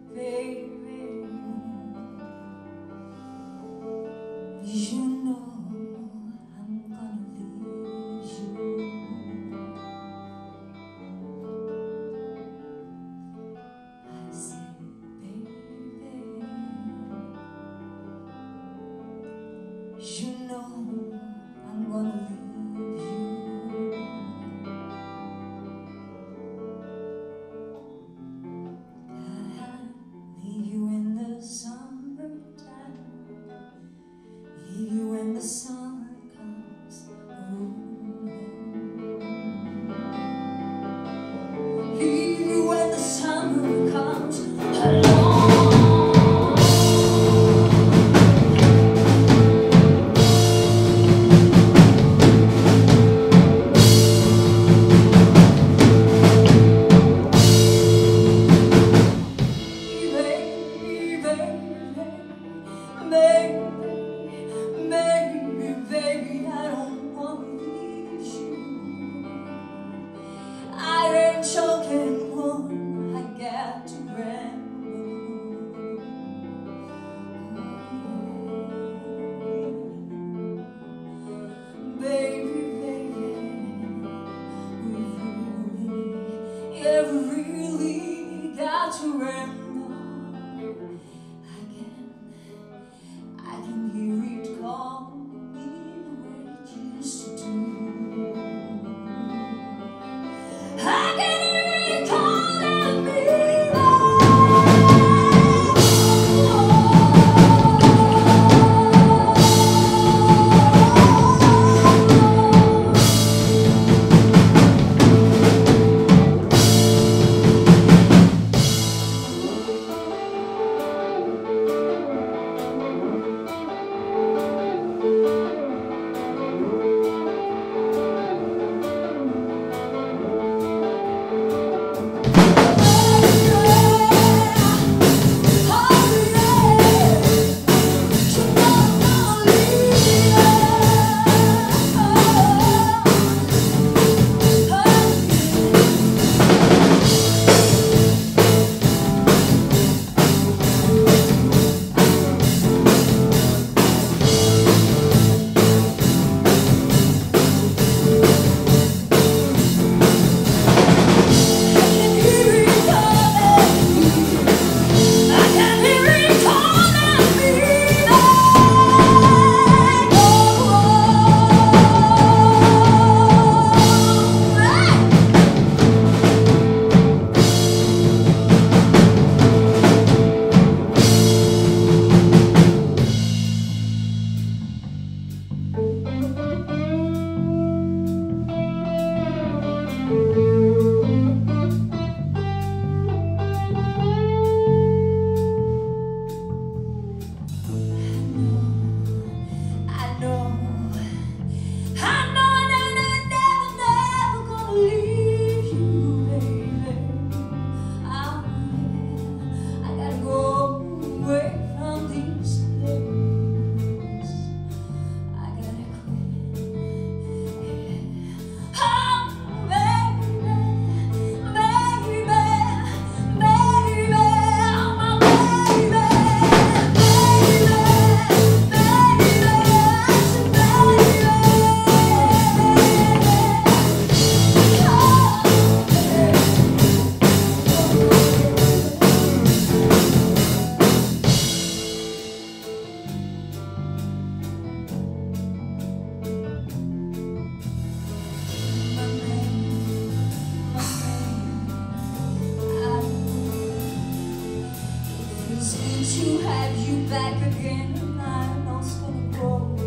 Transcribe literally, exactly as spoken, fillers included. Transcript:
baby. You know I'm gonna leave you. I say, baby, you know I'm gonna leave you. Leave you when the summer comes around. Leave you when the summer comes along. Choking one, I got to ramble. Baby, baby, we really, yeah, we really got to ramble. I can, I can hear it call me the way it used to do. I can to have you back again, and I'm not gonna go.